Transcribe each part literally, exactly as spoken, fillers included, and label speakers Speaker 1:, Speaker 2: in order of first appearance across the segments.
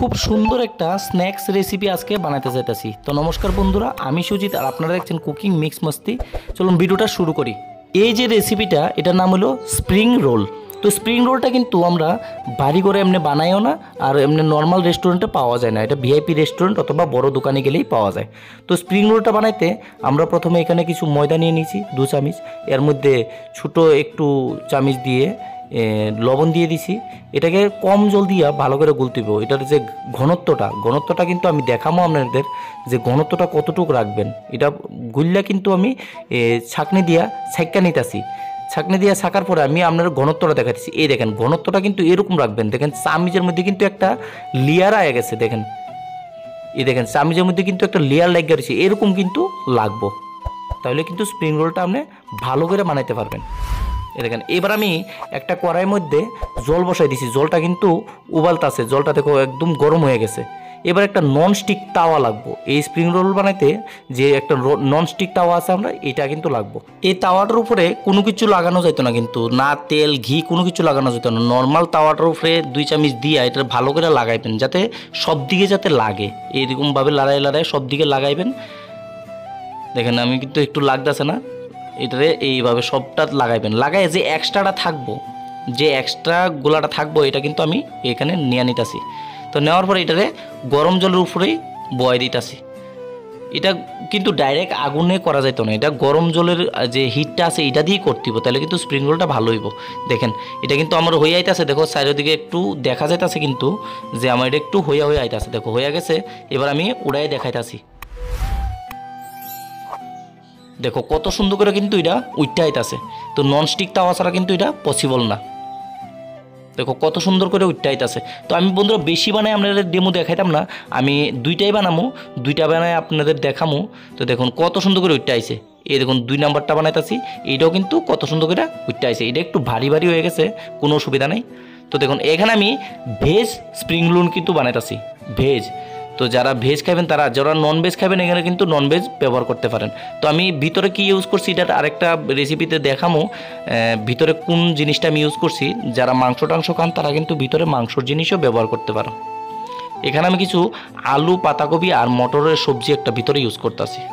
Speaker 1: খুব সুন্দর একটা স্ন্যাক্স রেসিপি আজকে বানাতে চাইতেছি। তো নমস্কার বন্ধুরা, আমি সুজিত আর আপনারা দেখছেন কুকিং মিক্স মস্তি। চলুন ভিডিওটা শুরু করি। এই যে রেসিপিটা, এটার নাম হলো স্প্রিং রোল। তো স্প্রিং রোলটা কিন্তু আমরা বাড়ি করে এমনি বানাইও না, আর এমনি নর্মাল রেস্টুরেন্টে পাওয়া যায় না। এটা ভিআইপি রেস্টুরেন্ট অথবা বড় দোকানে গেলেই পাওয়া যায়। তো স্প্রিং রোলটা বানাইতে আমরা প্রথমে এখানে কিছু ময়দা নিয়ে নিয়েছি দু চামচ। এর মধ্যে ছোটো একটু চামচ দিয়ে লবণ দিয়ে দিছি। এটাকে কম জল দিয়া ভালো করে গুলতে হবে। এটার যে ঘনত্বটা ঘনত্বটা কিন্তু আমি দেখাবো আপনাদের যে ঘনত্বটা কতটুকু রাখবেন। এটা গুললা কিন্তু আমি ছাঁকনি দিয়া ছাঁকা নিতেছি। ছাঁকনি দিয়া ছাঁকার পরে আমি আপনার ঘনত্বটা দেখাচ্ছি। এই দেখেন ঘনত্বটা কিন্তু এরকম রাখবেন। দেখেন চামিচের মধ্যে কিন্তু একটা লেয়ার আয়ে গেছে। দেখেন এই দেখেন চামিচের মধ্যে কিন্তু একটা লেয়ার লাগিয়ে গেছে, এরকম কিন্তু লাগবো। তাহলে কিন্তু স্প্রিং রোলটা আপনি ভালো করে বানাইতে পারবেন। এই দেখেন এবার আমি একটা কড়াইয়ের মধ্যে জল বসাই দিছি। জলটা কিন্তু উবালতাছে, জলটা দেখো একদম গরম হয়ে গেছে। এবার একটা নন স্টিক তাওয়া লাগবো। এই স্প্রিং রোল বানাইতে যে একটা নন স্টিক তাওয়া আছে আমরা এটা কিন্তু লাগবো। এই তাওয়াটার উপরে কোনো কিছু লাগানো যেত না, কিন্তু না তেল ঘি কোনো কিছু লাগানো যেত না। নর্মাল তাওয়াটার উপরে দুই চামচ দিয়ে এটা ভালো করে লাগাইবেন, যাতে সব দিকে যাতে লাগে। এইরকমভাবে লড়াই লড়াই সব দিকে লাগাইবেন। দেখেন আমি কিন্তু একটু লাগতেছে না, এটারে এইভাবে সবটা লাগাইবেন। লাগাই যে এক্সট্রাটা থাকবো, যে এক্সট্রা গোলাটা থাকবো, এটা কিন্তু আমি এখানে নিয়ে নিতেছি। তো নেওয়ার পরে এটারে গরম জলের উপরেই বয় দিতেছি। এটা কিন্তু ডাইরেক্ট আগুনে করা যেত না, এটা গরম জলের যে হিটটা আছে এটা দিয়েই করতে হবে, তাহলে কিন্তু স্প্রিং রোলটা ভালো হইব। দেখেন এটা কিন্তু আমার হয়ে আইতেছে। দেখো চারিদিকে একটু দেখা যাইতেছে কিন্তু যে আমার এটা একটু হইয়া হয়ে আইতেছে। দেখো হয়ে গেছে। এবার আমি উড়াই দেখাইতেছি। দেখো কত সুন্দর করে কিন্তু এটা উইটটা আইতাছে। তো ননস্টিক তাওয়া ছাড়া কিন্তু এটা পসিবল না। দেখো কত সুন্দর করে উইটটা আইতাছে। তো আমি বন্ধুরা বেশি বানাই আপনাদের ডেমো দেখাইতাম না, আমি দুইটাই বানামো, দুইটা বানাই আপনাদের দেখামো। তো দেখুন কত সুন্দর করে উইটটা আইছে। এই দেখুন দুই নাম্বারটা বানাইতাছি, এইটাও কিন্তু কত সুন্দর করে উইটটা আইছে। এটা একটু ভারী ভারী হয়ে গেছে, কোনো অসুবিধা নেই। তো দেখুন এখানে আমি ভেজ স্প্রিং রোল কিন্তু বানাইতাছি, ভেজ। তো যারা ভেজ খাবেন, তারা যারা নন ভেজ খাবেন এখানে কিন্তু নন ভেজ ব্যবহার করতে পারেন। তো আমি ভিতরে কি ইউজ করছি এটা আরেকটা রেসিপিতে দেখামো, ভিতরে কোন জিনিসটা আমি ইউজ করছি। যারা মাংস টাংস খান তারা কিন্তু ভিতরে মাংসর জিনিসও ব্যবহার করতে পারেন। এখানে আমি কিছু আলু, পাতাকপি আর মটরের সবজি একটা ভিতরে ইউজ করতেছি।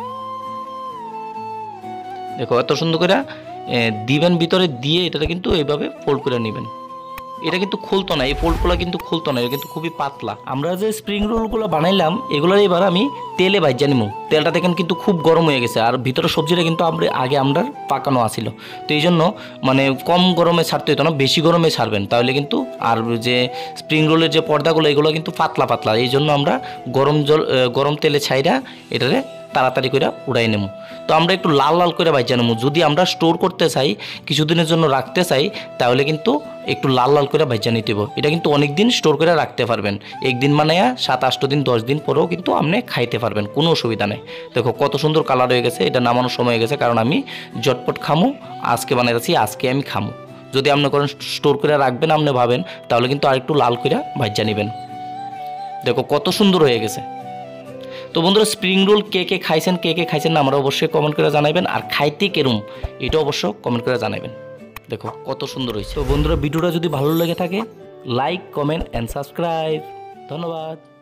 Speaker 1: দেখো এত সুন্দর করে দিবেন ভিতরে দিয়ে এটাতে কিন্তু এইভাবে ফোল্ড করে নেবেন। এটা কিন্তু খুলতো না, এই ফোল্ডগুলো কিন্তু খুলতো না, এটা কিন্তু খুবই পাতলা। আমরা যে স্প্রিং রোলগুলো বানাইলাম এগুলোর এবার আমি তেলে ভাজা নিব। তেলটা দেখেন কিন্তু খুব গরম হয়ে গেছে, আর ভিতরে সবজিটা কিন্তু আমরা আগে আমরা পাকানো আছিল। তো এই জন্য মানে কম গরমে ছাড়তে হতো না, বেশি গরমে ছাড়বেন, তাহলে কিন্তু আর যে স্প্রিং রোলের যে পর্দাগুলো এগুলো কিন্তু পাতলা পাতলা। এই জন্য আমরা গরম জল গরম তেলে ছাইরা এটারে তাড়াতাড়ি করে উড়াই নেব। তো আমরা একটু লাল লাল করে ভাজা নেব। যদি আমরা স্টোর করতে চাই, কিছুদিনের জন্য রাখতে চাই, তাহলে কিন্তু একটু লাল লাল করে ভাজা নিতে হবে। এটা কিন্তু অনেক দিন স্টোর করে রাখতে পারবেন। একদিন মানে সাত আট দিন দশ দিন পরেও কিন্তু আপনি খাইতে পারবেন, কোনো অসুবিধা নেই। দেখো কত সুন্দর কালার হয়ে গেছে। এটা নামানোর সময় হয়ে গেছে, কারণ আমি জটপট খামু, আজকে বানাইতেছি, আজকে আমি খামু। যদি আপনি করেন স্টোর করে রাখবেন, আপনি ভাবেন, তাহলে কিন্তু আরেকটু লাল করে ভাজা নেবেন। দেখো কত সুন্দর হয়ে গেছে। তো বন্ধুরা স্প্রিং রোল কে কে খাইছেন, কে কে খাইছেন না, আমরা অবশ্যই কমেন্ট করে জানাবেন। আর খাইতে কেরম এটা অবশ্য কমেন্ট করে জানাবেন। দেখো কত সুন্দর হয়েছে। তো বন্ধুরা ভিডিওটা যদি ভালো লেগে থাকে, লাইক, কমেন্ট অ্যান্ড সাবস্ক্রাইব। ধন্যবাদ।